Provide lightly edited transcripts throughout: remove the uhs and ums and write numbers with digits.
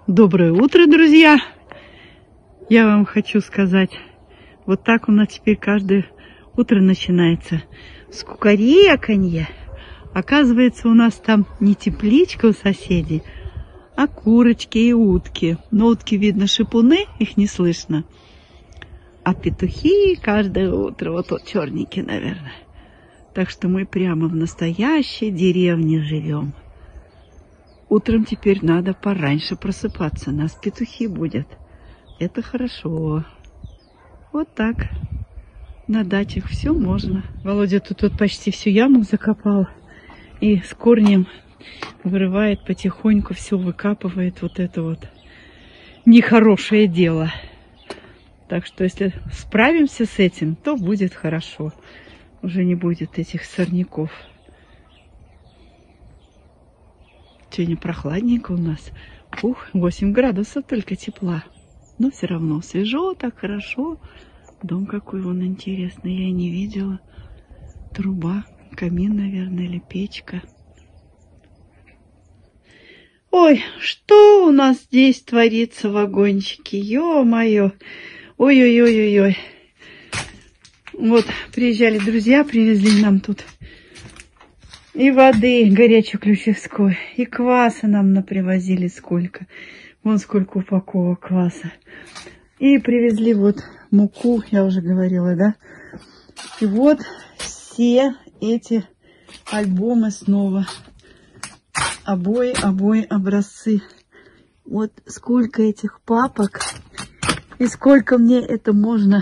Доброе утро, друзья! Я вам хочу сказать, вот так у нас теперь каждое утро начинается с кукареканья. Оказывается, у нас там не тепличка у соседей, а курочки и утки. Но утки, видно, шипуны, их не слышно. А петухи каждое утро, вот тот черненький, наверное. Так что мы прямо в настоящей деревне живем. Утром теперь надо пораньше просыпаться, нас петухи будут. Это хорошо. Вот так. На дачах все можно. Володя тут почти всю яму закопал. И с корнем вырывает потихоньку, все выкапывает. Вот это вот нехорошее дело. Так что если справимся с этим, то будет хорошо. Уже не будет этих сорняков. Сегодня прохладненько у нас. 8 градусов только тепла. Но все равно свежо, так хорошо. Дом какой вон интересный, я и не видела. Труба, камин, наверное, или печка. Ой, что у нас здесь творится в вагончике? Ё-моё! Ой-ой-ой-ой-ой. Вот, приезжали друзья, привезли нам тут и воды горячей-ключевской, и кваса нам напривозили сколько. Вон сколько упаковок кваса. И привезли вот муку, я уже говорила, да? И вот все эти альбомы снова. Обои, образцы. Вот сколько этих папок. И сколько мне это можно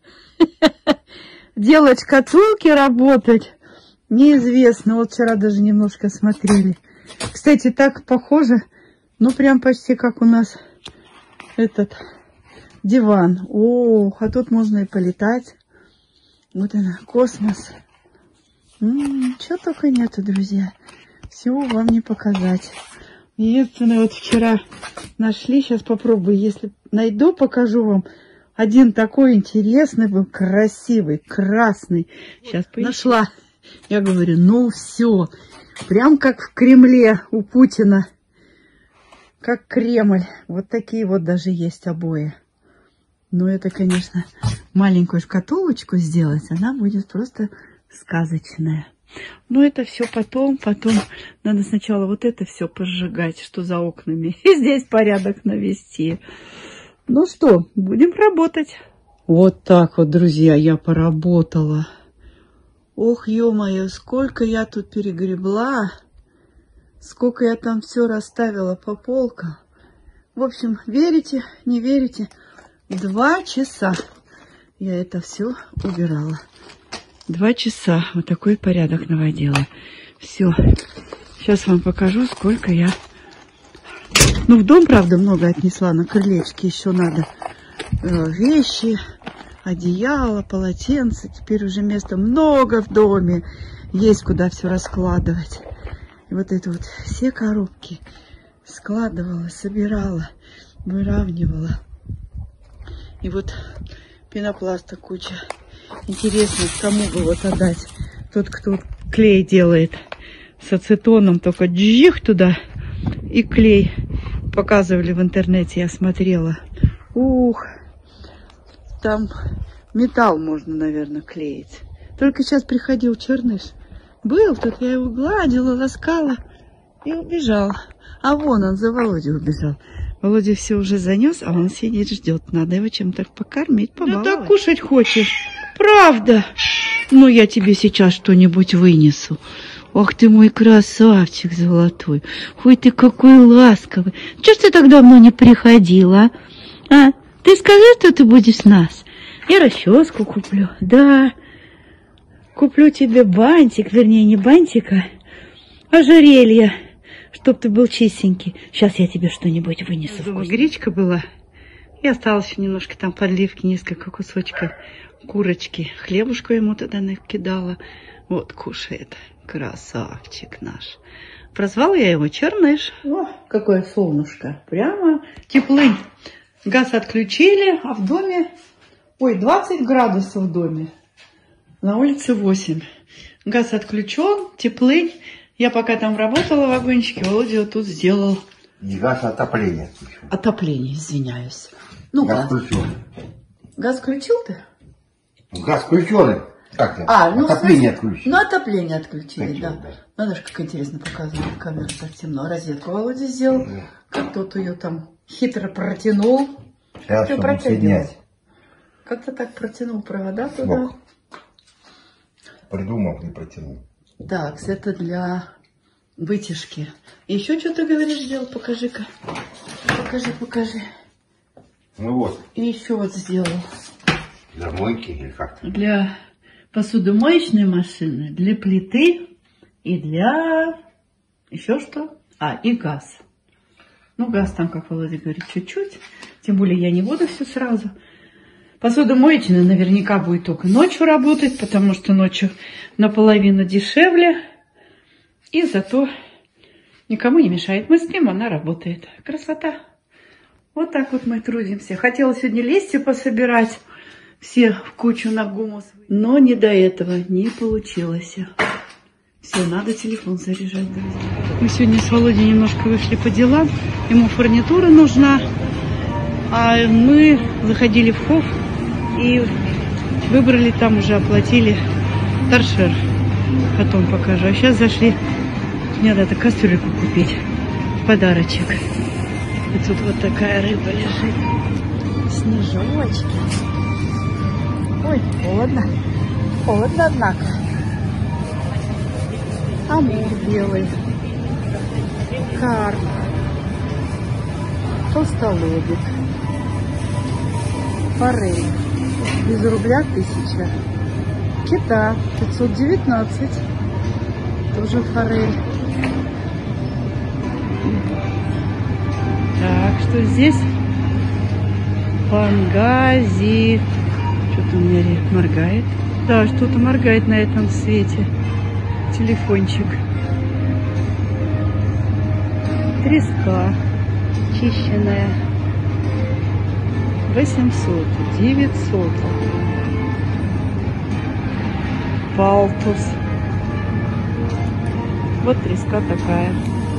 делать шкатулки, работать. Неизвестно. Вот вчера даже немножко смотрели. Кстати, так похоже. Ну, прям почти как у нас этот диван. Ох, а тут можно и полетать. Вот она, космос. Чего только нету, друзья. Всего вам не показать. Единственное, вот вчера нашли. Сейчас попробую. Если найду, покажу вам. Один такой интересный был, красивый, красный. Сейчас нашла. Я говорю, ну все, прям как в Кремле у Путина, как Кремль. Вот такие вот даже есть обои. Но это, конечно, маленькую шкатулочку сделать, она будет просто сказочная. Но это все потом надо сначала вот это все пожигать, что за окнами, и здесь порядок навести. Ну что, будем работать. Вот так вот, друзья, я поработала. Ох, ё-моё, сколько я тут перегребла, сколько я там все расставила по полкам. В общем, верите, не верите, 2 часа я это все убирала. 2 часа вот такой порядок наводила. Все, сейчас вам покажу, сколько я... Ну, в дом, правда, много отнесла, на крылечке еще надо вещи... Одеяло, полотенце. Теперь уже места много в доме. Есть куда все раскладывать. И вот это вот все коробки складывала, собирала, выравнивала. И вот пенопласта куча. Интересно, кому бы вот отдать. Тот, кто клей делает с ацетоном, только джих туда и клей. Показывали в интернете, я смотрела. Ух! Там металл можно, наверное, клеить. Только сейчас приходил черныш. Был тут, я его гладила, ласкала и убежал. А вон он за Володей убежал. Володя все уже занес, а он сидит, ждет. Надо его чем-то покормить, побаловать. Да так кушать хочешь? Правда? Ну, я тебе сейчас что-нибудь вынесу. Ох ты мой красавчик золотой. Ой, ты какой ласковый. Чего ж ты так давно не приходила, а? Ты скажи, что ты будешь с нас. Я расческу куплю. Да. Куплю тебе бантик, вернее, не бантик, а ожерелье, чтоб ты был чистенький. Сейчас я тебе что-нибудь вынесу. Дома гречка была. И осталось еще немножко там подливки, несколько кусочков курочки. Хлебушку ему туда накидала. Вот, кушает. Красавчик наш. Прозвала я его Черныш. О, какое солнышко. Прямо теплынь. Газ отключили, а в доме, 20 градусов в доме. На улице 8. Газ отключен, теплынь. Я пока там работала в вагончике, Володя вот тут сделал Не газ, а отопление. Отопление, извиняюсь. Ну, газ включен. Газ включил ты? Газ включен. Как это? Ну, отопление отключили. Ну, отопление отключили, да. Надо же, как интересно показывать в камеру, так темно. Розетку Володя сделал. Да. Как тот ее там хитро протянул. Сейчас, чтобы соединять. Как-то так протянул провода туда. Придумал и протянул. Так, это для вытяжки. Еще что ты говоришь, сделал? Покажи-ка. Покажи. Ну вот. И еще вот сделал. Для мойки или как-то? Для посудомоечной машины, для плиты и для... Еще что? И газ. Ну, газ там, как Володя говорит, чуть-чуть. Тем более я не буду все сразу. Посудомоечная наверняка будет только ночью работать, потому что ночью наполовину дешевле. И зато никому не мешает. Мы спим, она работает. Красота. Вот так вот мы трудимся. Хотела сегодня листья пособирать. Все в кучу на гумус. Но не до этого. Не получилось. Все, надо телефон заряжать, друзья. Мы сегодня с Володей немножко вышли по делам. Ему фурнитура нужна. А мы заходили в Хофф и выбрали там, уже оплатили торшер. Потом покажу. А сейчас зашли. Мне надо кастрюльку купить. Подарочек. И тут вот такая рыба лежит. Снежочки. Ой, холодно. Холодно, однако. Амур белый. Карп. Толстолобик. Форель. Без рубля 1000. Кита 519. Тоже форель. Так, что здесь? Пангази. Что-то у меня моргает. Да, что-то моргает на этом свете. Телефончик. Треска. Чищенная. 800. 900. Палтус. Вот треска такая.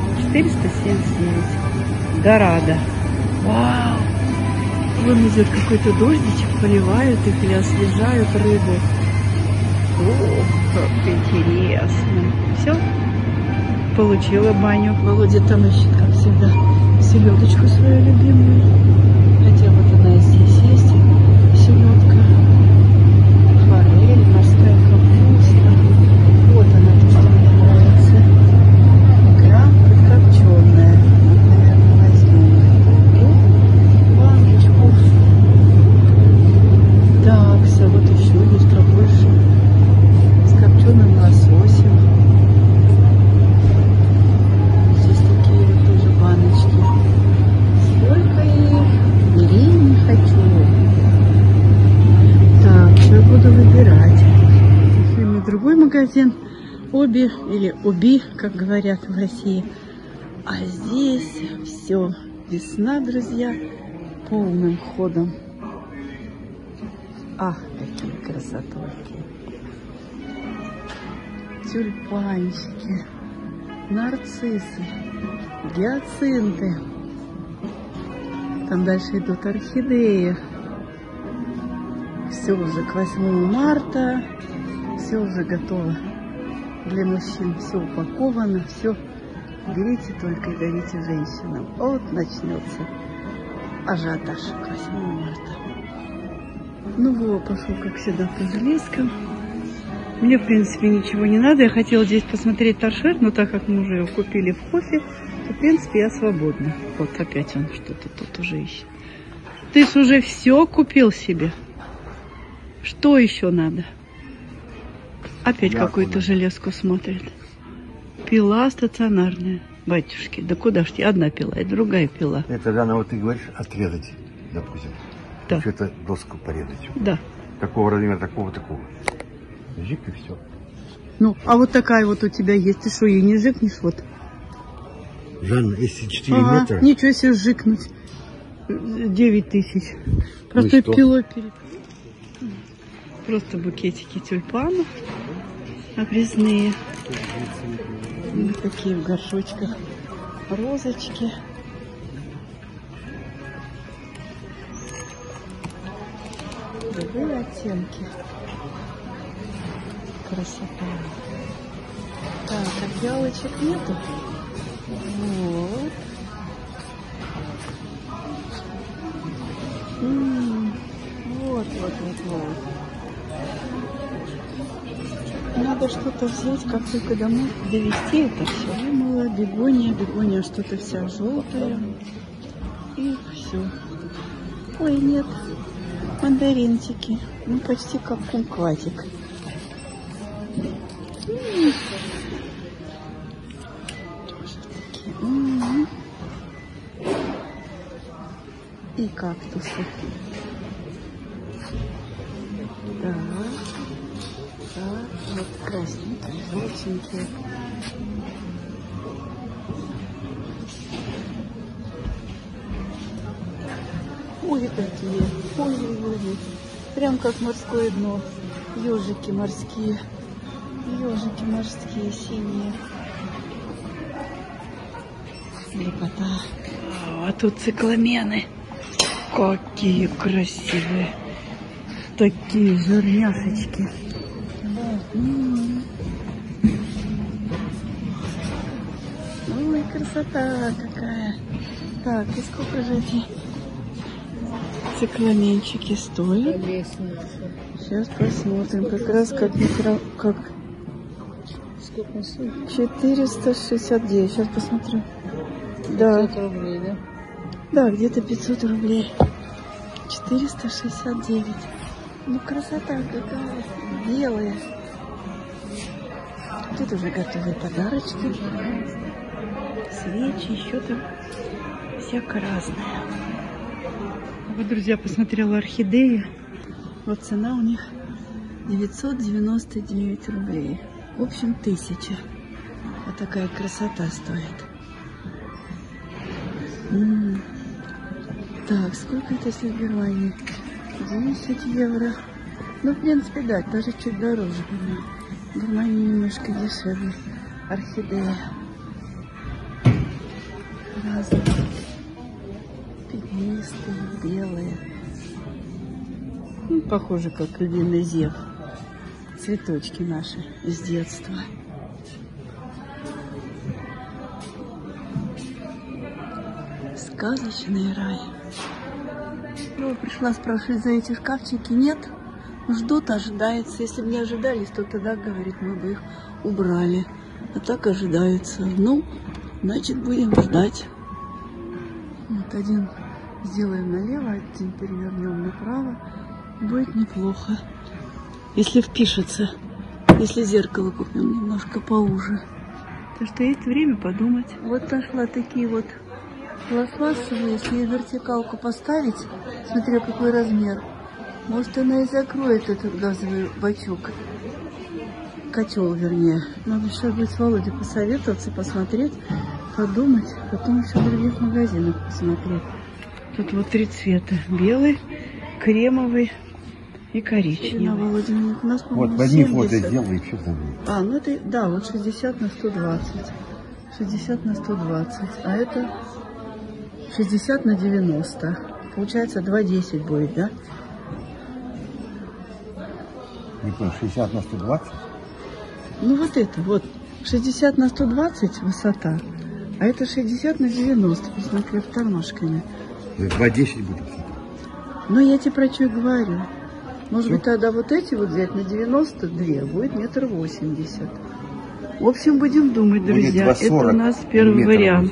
479. Дорадо. Вау! Вон идет какой-то дождичек, поливают их или освежают рыбу. О, как интересно. Все, получила баню. Володя там ищет, как всегда, селедочку свою любимую. Хотя вот она и здесь есть. Селедка. Форель, морская капуста. Вот она, то, что мне нравится. Икра подкопченая. Наверное, возьмем. И баночку. Так, все, вот еще есть побольше. С копченым лососем. Здесь такие вот тоже баночки. Сколько их? Бери, не хочу. Так, что буду выбирать? Пошли в другой магазин. Оби или Оби, как говорят в России. А здесь все. Весна, друзья, полным ходом. Ах, какие красотульки. Тюльпанчики, нарциссы, гиацинты. Там дальше идут орхидеи. Все уже к 8 марта. Все уже готово для мужчин. Все упаковано. Все. Берите только и дарите женщинам. Вот начнется ажиотаж к 8 марта. Ну вот, пошел, как всегда, по железкам. Мне, в принципе, ничего не надо. Я хотела здесь посмотреть торшер, но так как мы уже его купили в Хоффе, то, в принципе, я свободна. Вот опять он что-то тут уже ищет. Ты ж уже все купил себе. Что еще надо? Опять какую-то железку смотрит. Пила стационарная. Батюшки, да куда ж тебе? Одна пила и другая пила. Это, Жанна, вот ты говоришь, отрезать, допустим. Да. Что-то доску порезать. Да. Такого размера, такого. Жик и все. Ну, а вот такая вот у тебя есть. Ты что, ей не жикнешь? Вот. Жанна, если 4 метра... Ничего себе жикнуть. 9000. Просто ну пилой перепилить. Просто букетики тюльпанов обрезные. Вот такие в горшочках розочки. голубые оттенки. Красота. Так, а фиалочек нету? Вот. Вот. Надо что-то взять, как только домой довести это все. Думала, бегония, что-то вся желтая. И все. Ой, нет, мандаринчики. Ну, почти как кумкватик. Тоже такие. И кактусы. Да. Вот красненькие, желтенькие. Ой, какие. Ой. Прям как морское дно. Ежики морские. Ежики морские, синие. Лепота. А тут цикламены. Какие красивые. Такие жирняшечки. Ой, красота какая. Так, и сколько же эти цикламенчики стоят? Сейчас посмотрим. Как раз как 469. Сейчас посмотрю. Да. 500 рублей, да? Да, где-то 500 рублей. 469. Ну, красота какая. Белая. Тут уже готовые подарочки. Свечи, еще там всякое разное. Вот, друзья, посмотрела орхидеи. Вот цена у них 999 рублей. В общем, 1000. Вот такая красота стоит. Так, сколько это если в Германии? 10 евро. Ну, в принципе, да, даже чуть дороже. В Германии немножко дешевле. Орхидея. Разные. Пятнистые, белые. Ну, похоже, как львиный зев. Цветочки наши с детства. Сказочный рай. Ну, пришла спрашивать за эти шкафчики. Нет, ждут, ожидается. Если бы не ожидались, то тогда, говорит, мы бы их убрали. А так ожидаются. Ну, значит, будем ждать. Вот один сделаем налево, один перевернем направо. Будет неплохо. Если впишется. Если зеркало купим немножко поуже. Так что есть время подумать. Вот нашла такие вот пластмассовые. Если вертикалку поставить, смотря какой размер, может, она и закроет этот газовый бачок. Котел, вернее. Надо сейчас будет с Володей посоветоваться, посмотреть, подумать. Потом еще в других магазинах посмотреть. Тут вот 3 цвета. Белый, кремовый и коричневый. Володя, у нас, вот, возьми фото, сделай, что там. А, ну это, да, вот 60 на 120. 60 на 120. А это 60 на 90. Получается 2,10 будет, да? Не понял, 60 на 120? Ну вот это, вот. 60 на 120 высота. А это 60 на 90. Посмотри, тормашками. 2,10 будет. Ну, я тебе про что и говорю. Может быть, тогда вот эти вот взять на 92, будет 1,80 м. В общем, будем думать, друзья. Это у нас первый вариант.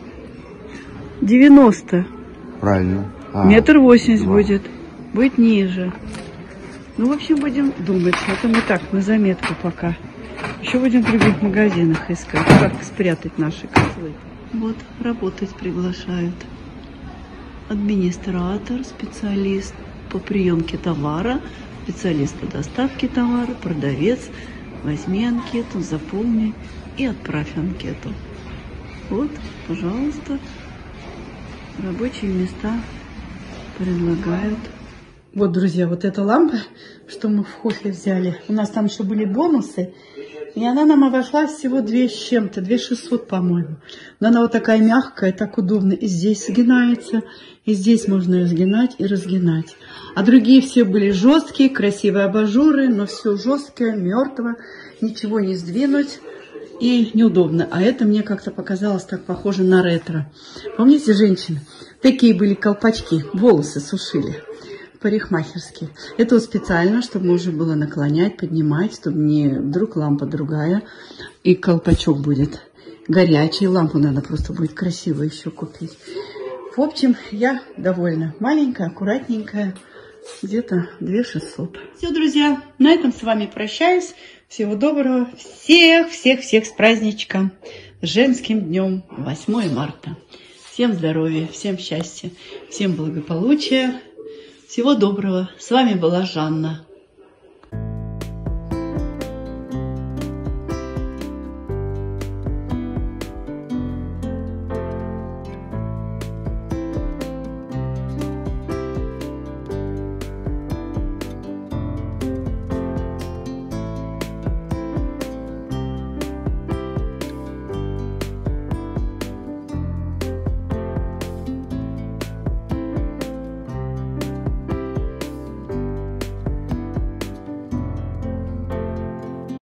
90. Правильно. 1,80 м будет. Будет ниже. Ну, в общем, будем думать. Это мы так, на заметку пока. Еще будем в других магазинах искать, как спрятать наши котлы. Вот, работать приглашают. Администратор, специалист по приемке товара, специалист по доставке товара, продавец. Возьми анкету, заполни и отправь анкету. Вот, пожалуйста, рабочие места предлагают. Вот, друзья, вот эта лампа, что мы в Хофе взяли. У нас там еще были бонусы. И она нам обошлась всего 2 с чем-то, 2600, по-моему. Но она вот такая мягкая, так удобно. И здесь сгинается, и здесь можно ее сгинать и разгинать. А другие все были жесткие, красивые абажуры, но все жесткое, мертво, ничего не сдвинуть. И неудобно. А это мне как-то показалось так похоже на ретро. Помните, женщины? Такие были колпачки, волосы сушили. Парикмахерские. Это вот специально, чтобы можно было наклонять, поднимать, чтобы не вдруг лампа другая. И колпачок будет горячий. Лампу надо просто будет красиво еще купить. В общем, я довольна. Маленькая, аккуратненькая. Где-то 2600. Все, друзья, на этом с вами прощаюсь. Всего доброго. Всех с праздничком. С женским днем 8 марта. Всем здоровья, всем счастья, всем благополучия. Всего доброго. С вами была Жанна.